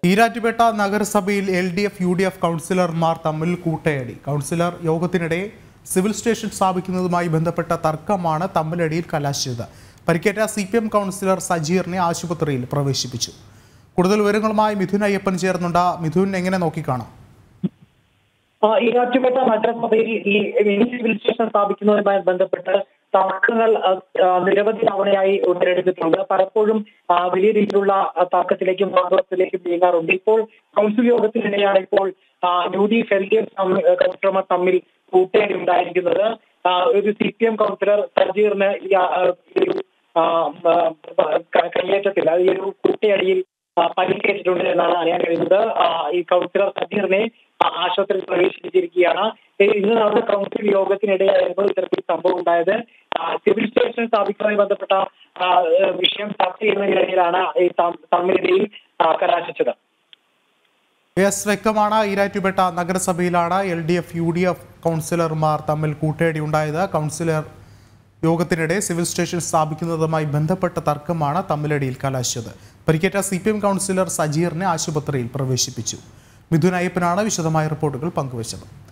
ഈരാറ്റുപേട്ട നഗരസഭയിൽ LDF UDF കൗൺസിലർമാർ തമ്മിൽ കൂട്ടയടി. കൗൺസിലർ യോഗത്തിനിടെ സിവിൽ സ്റ്റേഷൻ സ്ഥാപിക്കുന്നതുമായി ബന്ധപ്പെട്ട തർക്കമാണ് തമ്മിലടിയിൽ കലാശിച്ചത്. പരിക്കേറ്റ CPM കൗൺസിലർ സജീറിനെ ആശുപത്രിയിൽ പ്രവേശിപ്പിച്ചു. കൂടുതൽ വിവരങ്ങളുമായി മിഥുൻ അയ്യപ്പൻ ചേർന്നുണ്ട്. മിഥുൻ, എങ്ങനെ നോക്കിക്കാണാം? ഈരാറ്റുപേട്ട നഗരസഭയിൽ ഈ സിവിൽ സ്റ്റേഷൻ സ്ഥാപിക്കുന്നതുമായി ബന്ധപ്പെട്ട് തർക്കങ്ങൾ നിരവധി തവണയായി ഉടലെടുത്തിട്ടുണ്ട്. പലപ്പോഴും വലിയ രീതിയിലുള്ള തർക്കത്തിലേക്കും വാദത്തിലേക്കും നീങ്ങാറുണ്ട്. ഇപ്പോൾ കൗൺസിൽ യോഗത്തിനിടെയാണ് ഇപ്പോൾ UDF LDF കൗൺസിലർമാർ തമ്മിൽ കൂട്ടയടി ഉണ്ടായിരിക്കുന്നത്. ഒരു CPM കൗൺസിലർ സജീറിന് കയ്യേറ്റത്തിൽ ഈ ഒരു കൂട്ടയടിയിൽ പരിക്കേറ്റിട്ടുണ്ട് എന്നാണ് അറിയാൻ കഴിയുന്നത്. ഈ കൗൺസിലർ സജീറിനെ ആശുപത്രിയിൽ പ്രവേശിപ്പിച്ചിരിക്കുകയാണ്. ഇന്ന് നടന്ന കൗൺസിൽ യോഗത്തിനിടെയായിരുന്നു ഇത്തരത്തിൽ സംഭവം ഉണ്ടായത്. സിവിൽ സ്റ്റേഷൻ സ്ഥാപിക്കുന്നതുമായി ബന്ധപ്പെട്ട വിഷയം ചർച്ച ചെയ്യുന്നതിനിടയിലാണ് ഈ തമ്മിലടിയിൽ കലാശിച്ചത്. വ്യക്തമാണ്. ഈരാറ്റുപേട്ട നഗരസഭയിലാണ് LDF UDF കൗൺസിലർമാർ തമ്മിൽ കൂട്ടയടി ഉണ്ടായത്. കൗൺസിലർ യോഗത്തിനിടെ സിവിൽ സ്റ്റേഷൻ സ്ഥാപിക്കുന്നതുമായി ബന്ധപ്പെട്ട തർക്കമാണ് തമ്മിലടിയിൽ കലാശിച്ചത്. പരിക്കേറ്റ CPM കൗൺസിലർ സജീറിനെ ആശുപത്രിയിൽ പ്രവേശിപ്പിച്ചു. മിഥുൻ അയ്യപ്പനാണ് വിശദമായ റിപ്പോർട്ടുകൾ പങ്കുവച്ചത്.